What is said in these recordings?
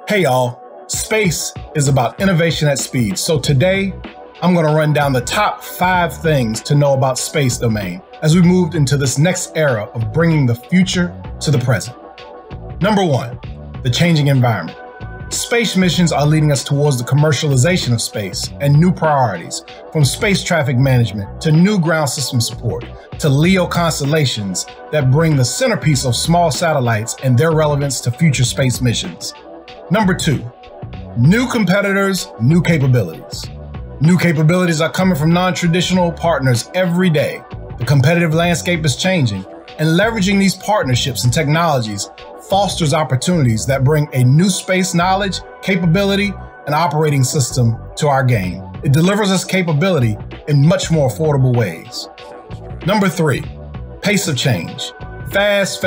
Hey y'all, space is about innovation at speed. So today, I'm gonna run down the top 5 things to know about space domain as we moved into this next era of bringing the future to the present. Number 1, the changing environment. Space missions are leading us towards the commercialization of space and new priorities, from space traffic management to new ground system support to LEO constellations that bring the centerpiece of small satellites and their relevance to future space missions. Number 2, new competitors, new capabilities. New capabilities are coming from non-traditional partners every day. The competitive landscape is changing, and leveraging these partnerships and technologies fosters opportunities that bring a new space knowledge, capability, and operating system to our game. It delivers us capability in much more affordable ways. Number 3, pace of change. Fast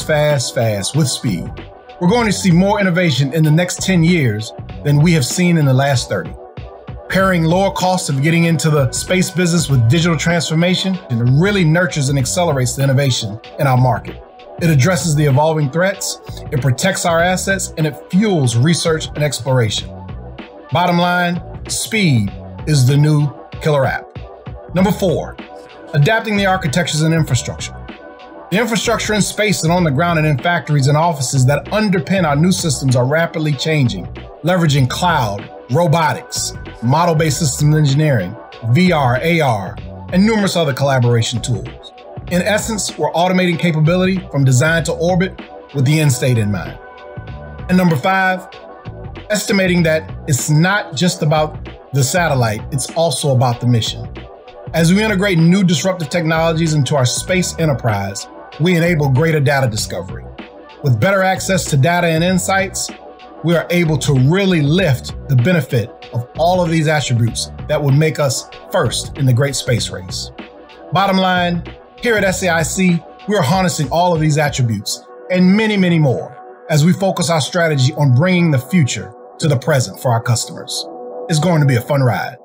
with speed. We're going to see more innovation in the next 10 years than we have seen in the last 30. Pairing lower costs of getting into the space business with digital transformation, it really nurtures and accelerates the innovation in our market. It addresses the evolving threats, it protects our assets, and it fuels research and exploration. Bottom line, speed is the new killer app. Number 4, adapting the architectures and infrastructure. The infrastructure in space and on the ground and in factories and offices that underpin our new systems are rapidly changing, leveraging cloud, robotics, model-based systems engineering, VR, AR, and numerous other collaboration tools. In essence, we're automating capability from design to orbit with the end state in mind. And number 5, estimating that it's not just about the satellite, it's also about the mission. As we integrate new disruptive technologies into our space enterprise, we enable greater data discovery. With better access to data and insights, we are able to really lift the benefit of all of these attributes that would make us first in the great space race. Bottom line, here at SAIC, we are harnessing all of these attributes and many, many more as we focus our strategy on bringing the future to the present for our customers. It's going to be a fun ride.